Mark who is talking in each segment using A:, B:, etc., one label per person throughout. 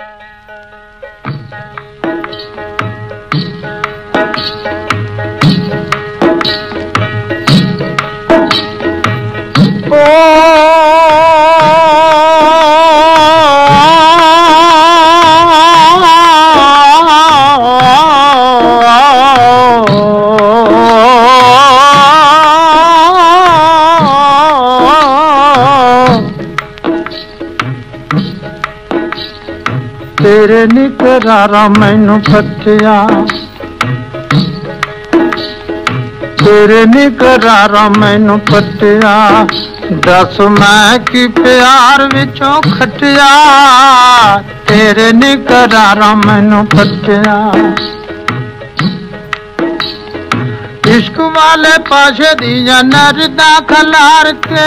A: तेरे निकरारा मैनू फटिया, तेरे निकरारा मैनू फटिया, दस मैं की प्यार विचों खटिया, तेरे निकरारा मैनू फटिया। इश्क वाले पाशे दिया नरदा खलार के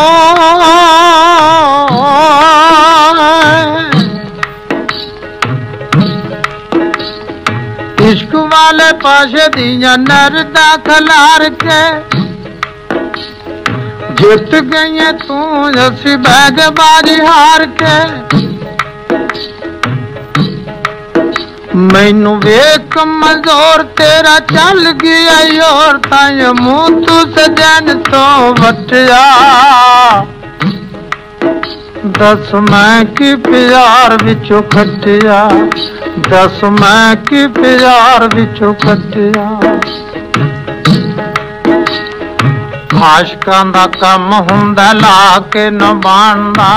A: इश्क वाले पाशे दिया नरदा खलार के, जित गई तू असी बैग बाजी हार के। मैनू वेख मजोर तेरा चल गया योर, तां मुंह तू सजन तो वटिया, दस मैं की प्यार विचों खटिया, दस मैं की प्यार विचों खटिया। आशकां दा कम हुंदा ला के न बाणदा,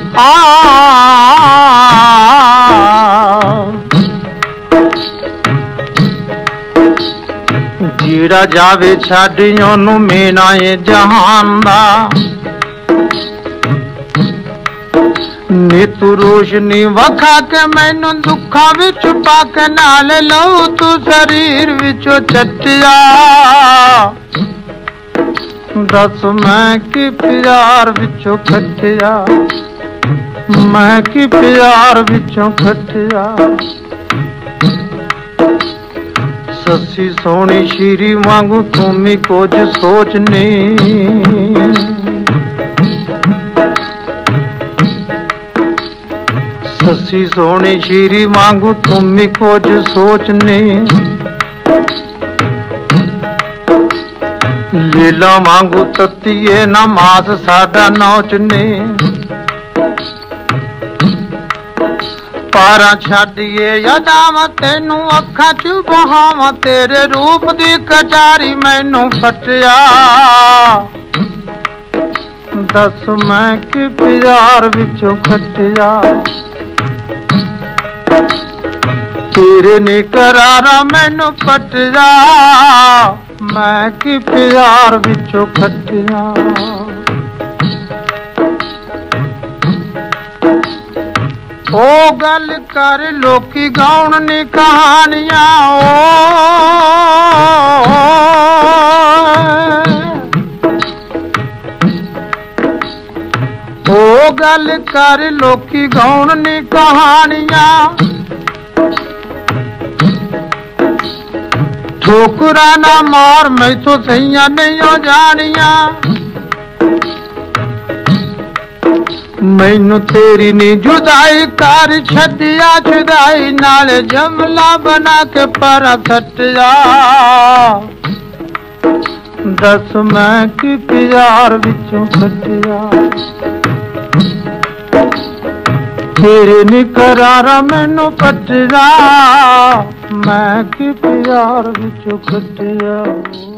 A: जीड़ा जावे छड्डी ओनू मीना ए जहान दा। नी तू रोशनी वखा के मैनू दुखा विच पा के, नाल लऊ तू शरीर विचों चटिया, दस मैं की प्यार विचों खटिया, मैं की प्यार विचों खटिया। ससी सोनी शीरी वांगू तुमी कुछ सोचनी, ससी सोनी शीरी वांगू तुमी कुछ सोचनी। लीला वांगू तत्तीए नमाज साडा नौचनी, पारा छड्डिए यादां तेनू अखां च बहावां, तेरे रूप दी कटारी मैनू फटिया, दस मैं की प्यार विचों खटिया। तेरे निकरारा मैनू फटिया, मैं की प्यार विचों खटिया। ओ गल कर लोकी गाउण नी कहानियां, ओ गल कर लोकी गाउण नी कहानियां। ठोकरा ना मार मैथों सहियां नहीं हो जानिया, मैनू तेरी नी जुदाई कर छड्डिया जुदाई, नाल जमला बना के परा सटिया, दस मैं की प्यार विचों खटिया। तेरे निकरारा मैनू फटिया, मैं की प्यार विचों खटिया।